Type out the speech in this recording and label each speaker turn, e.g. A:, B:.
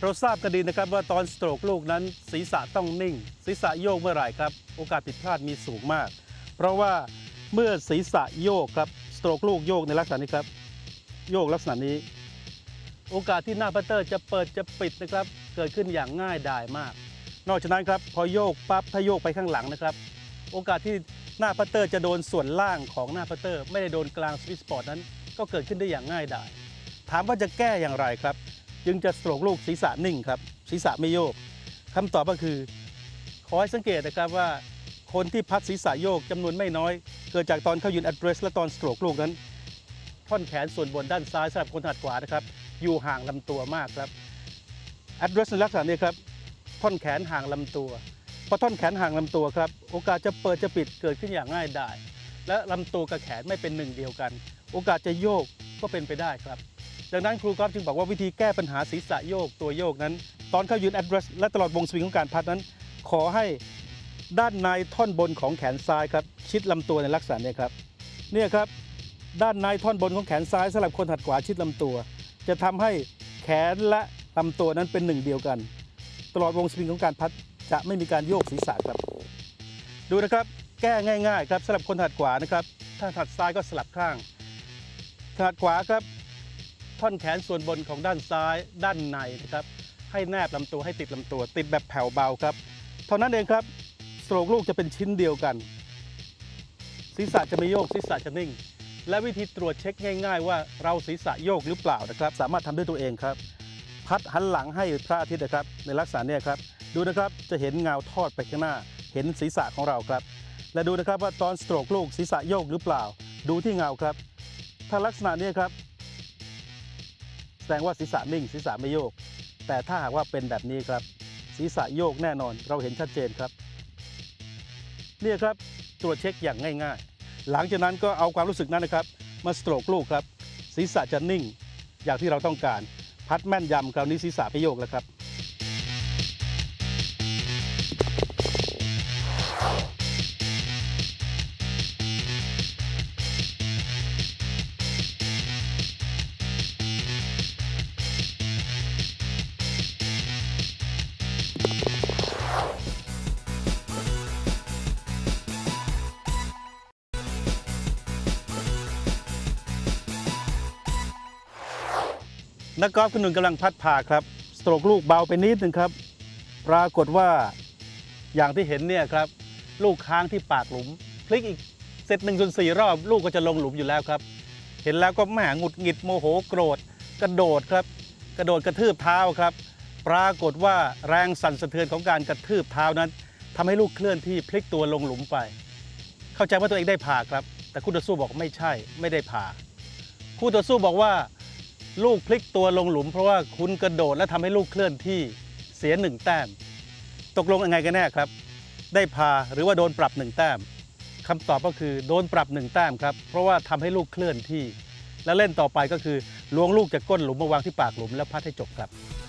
A: เราทราบกันดีนะครับว่าตอนสโตรกลูกนั้นศีรษะต้องนิ่งศีรษะโยกเมื่อไหร่ครับโอกาสผิดพลาดมีสูงมากเพราะว่าเมื่อศีรษะโยกครับสโตรกลูกโยกในลักษณะนี้ครับโยกลักษณะนี้โอกาสที่หน้าพัตเตอร์จะเปิดจะปิดนะครับเกิดขึ้นอย่างง่ายดายมากนอกจากนั้นครับพอโยกปั๊บถ้าโยกไปข้างหลังนะครับโอกาสที่หน้าพัตเตอร์จะโดนส่วนล่างของหน้าพัตเตอร์ไม่ได้โดนกลางสวิตช์สปอร์ตนั้นก็เกิดขึ้นได้อย่างง่ายดายถามว่าจะแก้อย่างไรครับจึงจะสโตรกลูกศีรษะนิ่งครับศีรษะไม่โยกคำตอบก็คือขอให้สังเกตนะครับว่าคนที่พัดศีรษะโยกจำนวนไม่น้อยเกิดจากตอนเข้ายืน address และตอนสโตรกลูกนั้นท่อนแขนส่วนบนด้านซ้ายสำหรับคนถนัดขวานะครับอยู่ห่างลำตัวมากครับ address ในลักษณะนี้ครับท่อนแขนห่างลำตัวพอท่อนแขนห่างลำตัวครับโอกาสจะเปิดจะปิดเกิดขึ้นอย่างง่ายดายและลำตัวกับแขนไม่เป็นหนึ่งเดียวกันโอกาสจะโยกก็เป็นไปได้ครับดังนั้นครูกอล์ฟจึงบอกว่าวิธีแก้ปัญหาศีรษะโยกตัวโยกนั้นตอนเข้ายืน address และตลอดวงสวิงของการพัดนั้นขอให้ด้านในท่อนบนของแขนซ้ายครับชิดลำตัวในลักษณะนี้ครับเนี่ยครับด้านในท่อนบนของแขนซ้ายสำหรับคนถัดขวาชิดลำตัวจะทำให้แขนและลำตัวนั้นเป็นหนึ่งเดียวกันตลอดวงสวิงของการพัดจะไม่มีการโยกศีรษะครับดูนะครับแก้ง่ายๆครับสำหรับคนถัดขวานะครับถ้าถัดซ้ายก็สลับข้างถัดขวาครับท่อนแขนส่วนบนของด้านซ้ายด้านในนะครับให้แนบลำตัวให้ติดลำตัวติดแบบแผ่วเบาครับเท่านั้นเองครับสโตรกลูกจะเป็นชิ้นเดียวกันศีรษะจะไม่โยกศีรษะจะนิ่งและวิธีตรวจเช็คง่ายๆว่าเราศีรษะโยกหรือเปล่านะครับสามารถทำด้วยตัวเองครับพัดหันหลังให้พระอาทิตย์นะครับในลักษณะนี้ครับดูนะครับจะเห็นเงาทอดไปข้างหน้าเห็นศีรษะของเราครับและดูนะครับว่าตอนสโตรกลูกศีรษะโยกหรือเปล่าดูที่เงาครับถ้าลักษณะนี้ครับแสดงว่าศีรษะนิ่งศีรษะไม่โยกแต่ถ้าหากว่าเป็นแบบนี้ครับศีรษะโยกแน่นอนเราเห็นชัดเจนครับนี่ครับตรวจเช็คอย่างง่ายๆหลังจากนั้นก็เอาความรู้สึกนั้นนะครับมาสโตรกลูกครับศีรษะจะนิ่งอย่างที่เราต้องการพัดแม่นยำคราวนี้ศีรษะไม่โยกแล้วครับนักกอล์ฟคนหนึ่งกำลังพัดผ่าครับสโตรกลูกเบาไปนิดนึงครับปรากฏว่าอย่างที่เห็นเนี่ยครับลูกค้างที่ปากหลุมพลิกอีกเซต1/4 รอบลูกก็จะลงหลุมอยู่แล้วครับเห็นแล้วก็แหมหงุดหงิดโมโหโกรธกระโดดครับกระโดดกระทืบเท้าครับปรากฏว่าแรงสั่นสะเทือนของการกระทืบเท้านั้นทำให้ลูกเคลื่อนที่พลิกตัวลงหลุมไปเข้าใจว่าตัวเองได้ผ่าครับแต่คู่ต่อสู้บอกไม่ใช่ไม่ได้ผ่าคู่ต่อสู้บอกว่าลูกพลิกตัวลงหลุมเพราะว่าคุณกระโดดและทำให้ลูกเคลื่อนที่เสีย1 แต้มตกลงยังไงกันแน่ครับได้พาหรือว่าโดนปรับ1 แต้มคำตอบก็คือโดนปรับ1 แต้มครับเพราะว่าทำให้ลูกเคลื่อนที่และเล่นต่อไปก็คือล้วงลูกจากก้นหลุมมาวางที่ปากหลุมแล้วพัดให้จบครับ